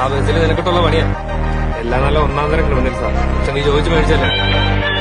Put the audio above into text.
ആ ബസ്സിൽ നിനക്കിട്ടുള്ള പണിയാ. എല്ലാം നല്ല ഒന്നാം തരം ക്രിമിനൽ സാർ. പക്ഷെ നീ ചോദിച്ചു മേടിച്ചല്ലേ.